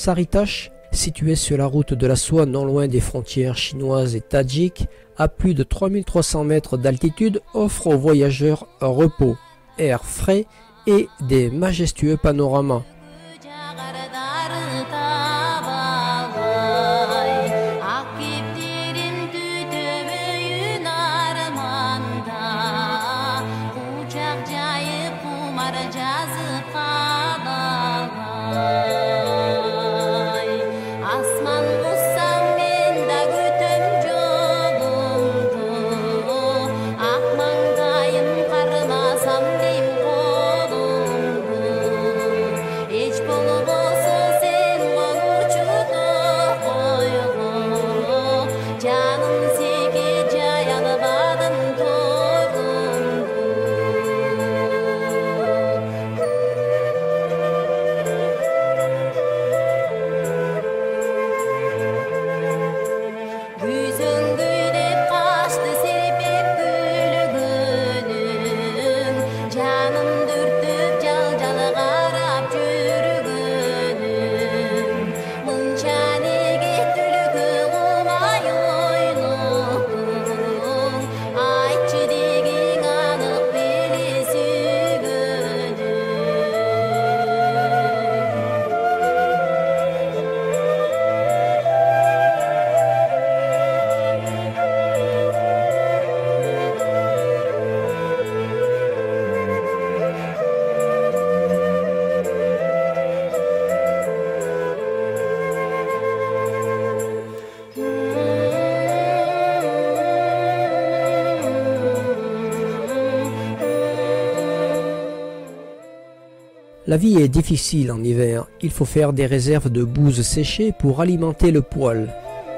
Saritash, situé sur la route de la soie non loin des frontières chinoises et tadjiques, à plus de 3300 mètres d'altitude, offre aux voyageurs un repos, air frais et des majestueux panoramas. La vie est difficile en hiver, il faut faire des réserves de bouse séchée pour alimenter le poêle.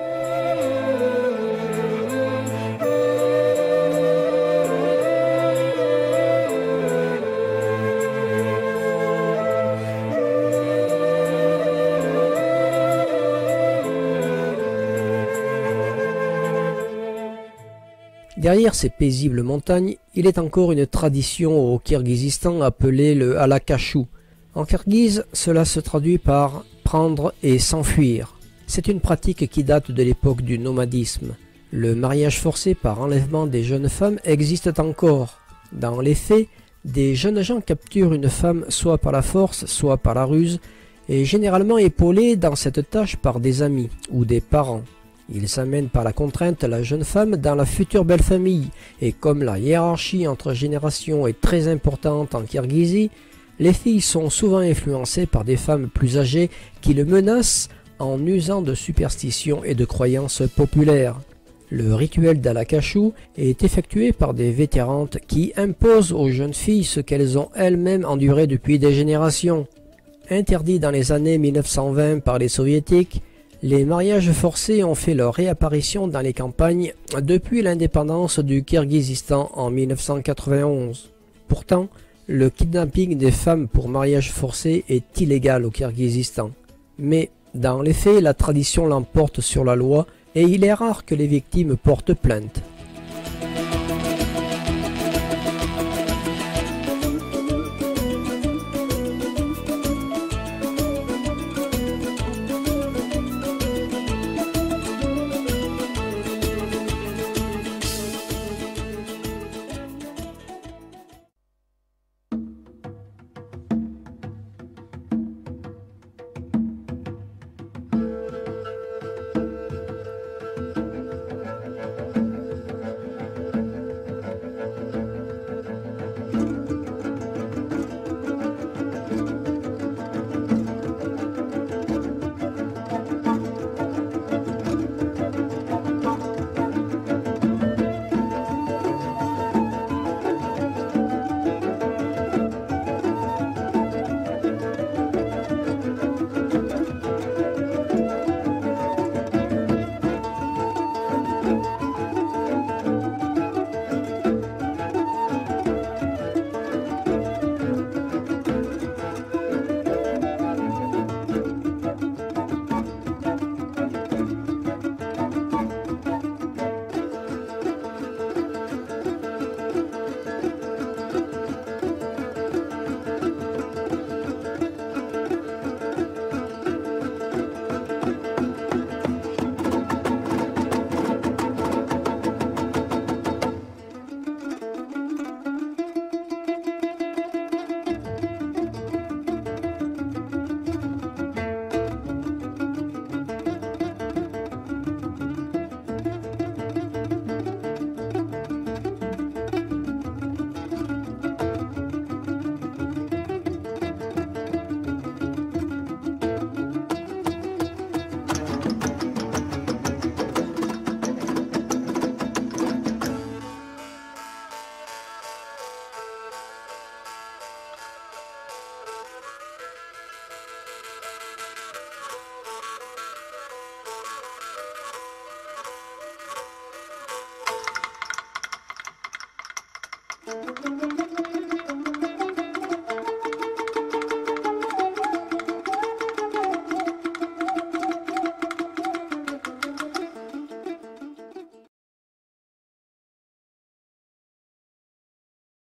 Derrière ces paisibles montagnes, il est encore une tradition au Kirghizistan appelée le halakashou. En kirghize, cela se traduit par prendre et s'enfuir. C'est une pratique qui date de l'époque du nomadisme. Le mariage forcé par enlèvement des jeunes femmes existe encore. Dans les faits, des jeunes gens capturent une femme soit par la force, soit par la ruse, et généralement épaulés dans cette tâche par des amis ou des parents. Ils amènent par la contrainte la jeune femme dans la future belle famille, et comme la hiérarchie entre générations est très importante en Kirghizie, les filles sont souvent influencées par des femmes plus âgées qui le menacent en usant de superstitions et de croyances populaires. Le rituel d'Halakashou est effectué par des vétérantes qui imposent aux jeunes filles ce qu'elles ont elles-mêmes enduré depuis des générations. Interdits dans les années 1920 par les soviétiques, les mariages forcés ont fait leur réapparition dans les campagnes depuis l'indépendance du Kirghizistan en 1991. Pourtant, le kidnapping des femmes pour mariage forcé est illégal au Kirghizistan. Mais, dans les faits, la tradition l'emporte sur la loi et il est rare que les victimes portent plainte.